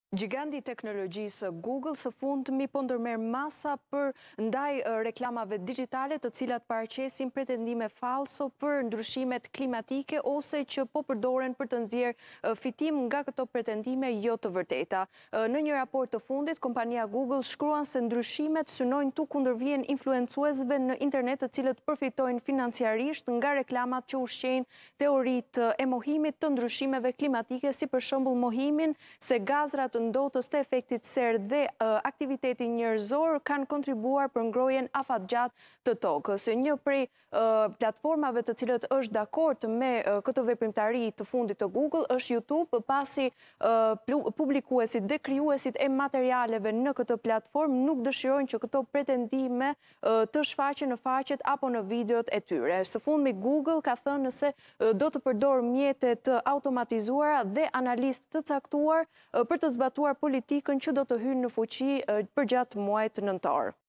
Giganti i teknologjisë Google së fundmi po ndërmerr masa për ndaj reklamave digjitale të cilat paraqesin pretendime falso për ndryshimet klimatike ose që po përdoren për të nxjerrë fitim nga këto pretendime jo të vërteta. Në një raport të fundit, kompania Google shkruan se ndryshimet synojnë tu kundërvijën influencuesve në internet të cilët përfitojnë financiarisht nga reklamat që ushqejnë teoritë e mohimit të ndryshimeve klimatike, si për shembull mohimin se gazrat ndotës të efektit serë dhe aktiviteti njerëzor kanë kontribuar për ngrojen afatgjatë të tokës. Një prej platformave të cilët është dakord me këtë veprimtari të fundit të Google është YouTube, pasi publikuesit dhe krijuesit e materialeve në këtë platformë nuk dëshirojnë që këto pretendime të shfaqen në faqet apo në videot e tyre. Së fundmi Google ka thënë se do të përdor mjete të automatizuara dhe analistë të caktuar për të zbatuar politikën që do të hyjë në fuqi përgjatë muajit nëntor.